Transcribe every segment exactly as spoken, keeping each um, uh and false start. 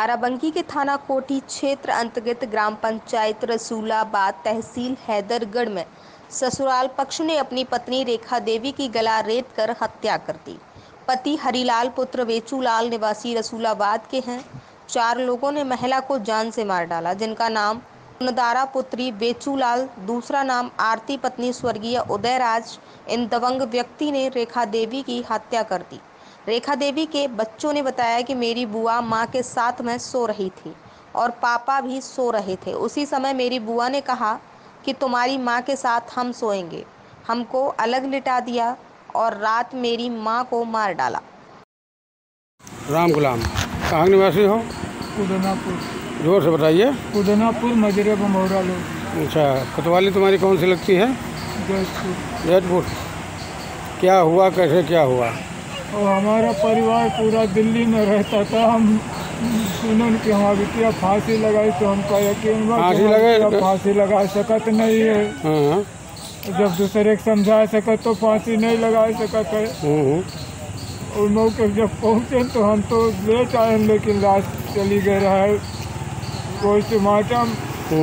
बाराबंकी के थाना कोठी क्षेत्र अंतर्गत ग्राम पंचायत रसूलाबाद तहसील हैदरगढ़ में ससुराल पक्ष ने अपनी पत्नी रेखा देवी की गला रेत कर हत्या कर दी। पति हरिलाल पुत्र बेचूलाल निवासी रसूलाबाद के हैं। चार लोगों ने महिला को जान से मार डाला, जिनका नाम नदारा पुत्री बेचूलाल, दूसरा नाम आरती पत्नी स्वर्गीय उदयराज। इन दबंग व्यक्ति ने रेखा देवी की हत्या कर दी। रेखा देवी के बच्चों ने बताया कि मेरी बुआ मां के साथ में सो रही थी और पापा भी सो रहे थे। उसी समय मेरी बुआ ने कहा कि तुम्हारी मां के साथ हम सोएंगे। हमको अलग लिटा दिया और रात मेरी मां को मार डाला। राम गुलाम, कहाँ निवासी हो? कुदनापुर। जोर से बताइए। कुदनापुर मजरे बमौरा लोग। अच्छा, कोतवाली तुम्हारी कौन सी लगती है? जैतपुर। जैतपुर। क्या हुआ, कैसे क्या हुआ? और हमारा परिवार पूरा दिल्ली में रहता था। हम सुनन कि हमारी बिटिया फांसी लगाई तो हमका यकीन हुआ फांसी लगे फांसी लगा सकत नहीं है। हाँ। जब दूसरे को समझा सकत तो फांसी नहीं लगा सकत है। और मौके जब पहुँचे तो हम तो ले आए, लेकिन लाश चली गई रहा पोस्टमार्टम।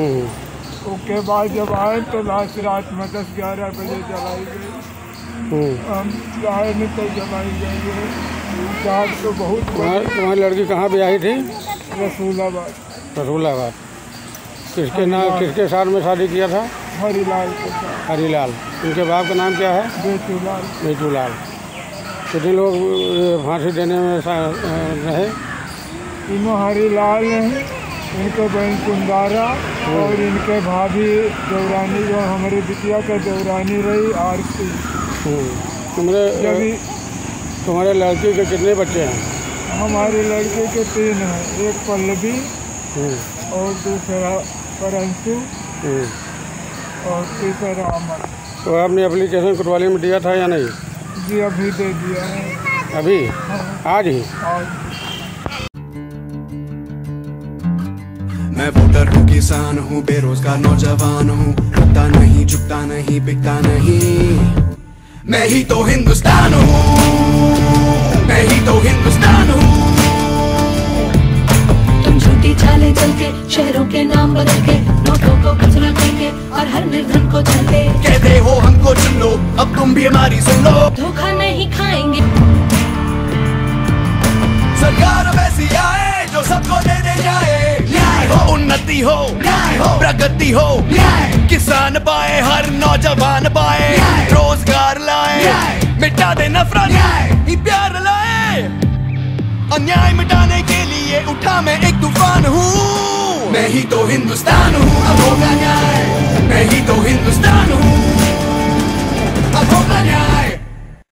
उसके बाद जब आए तो लाश रात में दस ग्यारह बजे जलाई गई। हम चाहे निकल जलाई गई है। तो बहुत तुम्हारी लड़की कहाँ ब्याही थी? रसूलाबाद। रसूलाबाद। किसके नाम, किसके साथ में शादी किया था? हरिलाल के साथ। हरिलाल। उनके बाप का नाम क्या है? बेचूलाल। बेचूलाल। कितने लोग फांसी देने में रहे? तीनों हरिलाल हैं, इनके बहन कुंदारा और इनके भाभी देवरानी, जो हमारी बिटिया के देवरानी रही आरती। तुम्हारे तुम्हारे लड़के के कितने बच्चे हैं? हमारे लड़के के तीन हैं, एक पल्लवी और दूसरा परंतु और तीसरा अमर। तो आपने एप्लीकेशन कोतवाली में दिया था या नहीं? जी अभी दे दिया है। अभी? हाँ। आज ही? आज। मैं वोटर हूँ, किसान हूँ, बेरोजगार नौजवान हूँ, रुकता नहीं, झुकता नहीं, बिकता नहीं। मैं ही तो हिंदुस्तान हूँ, मैं ही तो हिंदुस्तान हूँ। तुम झूठी चालें चल के, शहरों के नाम बदल के, नोटों को कचरा करके और हर निर्धन को चलते कहते हो हमको चुन लो, अब तुम भी हमारी सुन लो। धोखा नहीं खाएंगे। सरकार वैसी आए जो सबको दे दे जाए, न्याय हो, उन्नति हो, न्याय हो, प्रगति हो, न्याय, किसान पाए, हर नौजवान पाए, रोजगार लाए, मिटा दे नफरत, ही प्यार लाए। अन्याय मिटाने के लिए उठा मैं एक तूफान हूँ, मैं ही तो हिंदुस्तान हूँ। अब होगा न्याय।